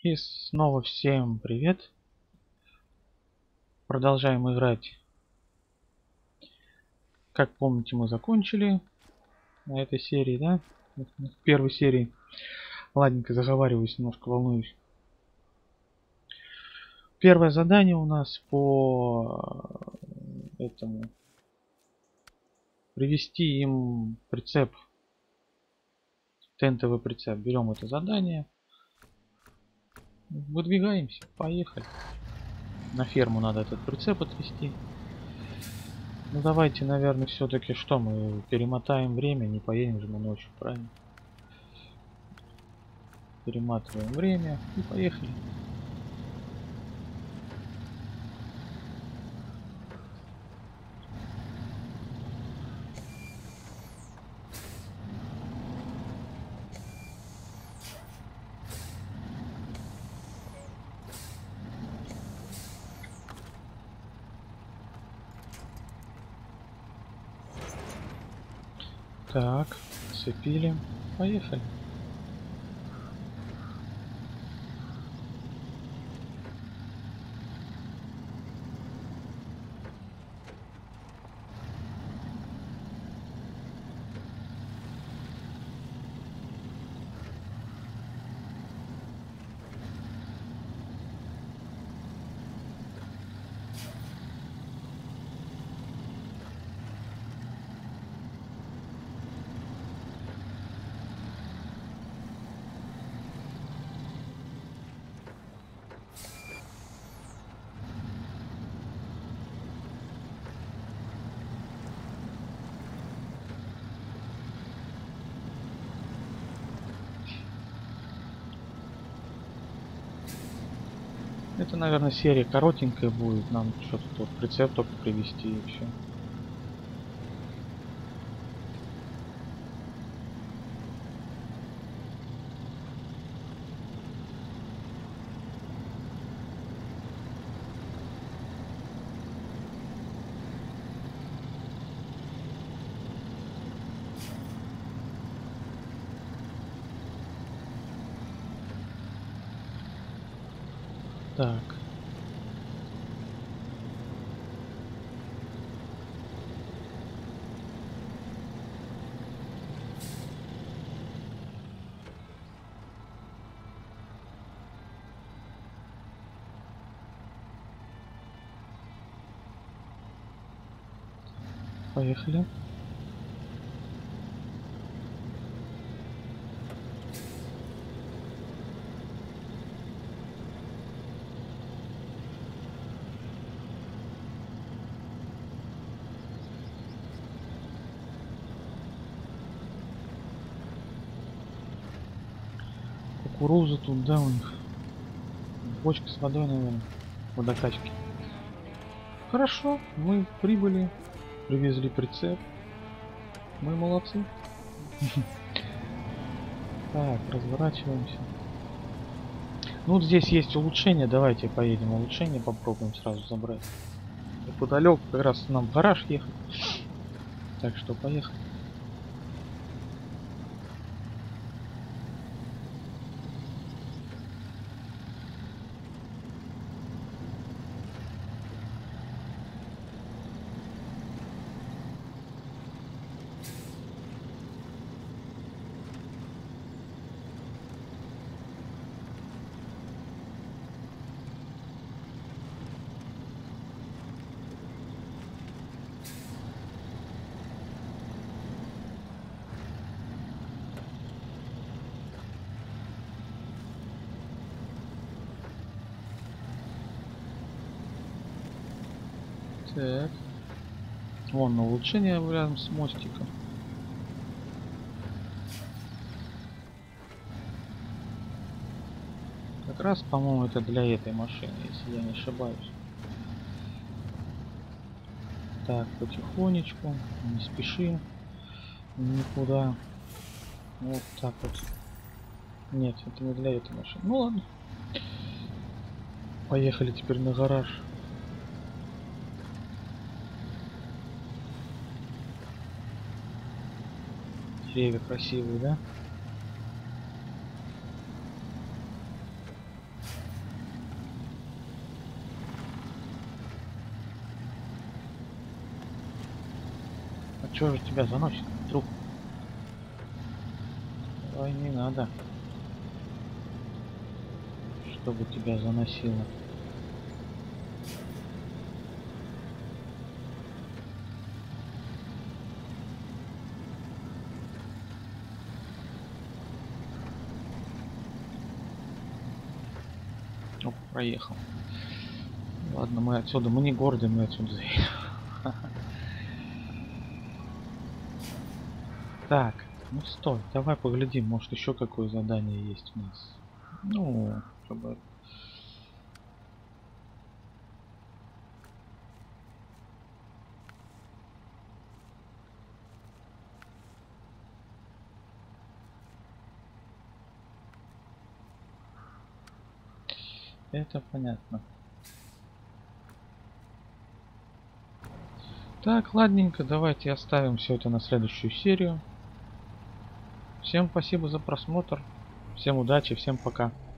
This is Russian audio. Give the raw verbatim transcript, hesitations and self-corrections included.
И снова всем привет. Продолжаем играть. Как помните, мы закончили на этой серии, да? В первой серии. Ладненько, заговариваюсь, немножко волнуюсь. Первое задание у нас по этому. Привести им прицеп. Тентовый прицеп. Берем это задание. Выдвигаемся. Поехали. На ферму надо этот прицеп отвезти. Ну давайте, наверное, все-таки что, мы перемотаем время, не поедем же мы ночью, правильно? Перематываем время и поехали. Так, цепили, поехали. Это, наверное, серия коротенькая будет. Нам что-то тут прицеп только привести и все. Так. Поехали. Кукуруза тут, да, у них. Бочка с водой, наверное. Водокачки. Хорошо, мы прибыли. Привезли прицеп. Мы молодцы. Так, разворачиваемся. Ну вот здесь есть улучшение. Давайте поедем. Улучшение попробуем сразу забрать. Неподалеку как раз нам в гараж ехать. Так что поехали. Так. Вон на улучшение рядом с мостиком. Как раз, по-моему, это для этой машины, если я не ошибаюсь. Так, потихонечку, не спешим никуда. Вот так вот. Нет, это не для этой машины. Ну ладно. Поехали теперь на гараж. Деревья красивые, да? Чё же тебя заносит, друг? Ой, не надо. Чтобы тебя заносило. Оп, проехал. Ладно, мы отсюда, мы не гордые, мы отсюда заедем. Так, ну стой, давай поглядим, может еще какое задание есть у нас. Ну, чтобы... Это понятно. Так, ладненько, давайте оставим все это на следующую серию. Всем спасибо за просмотр. Всем удачи, всем пока.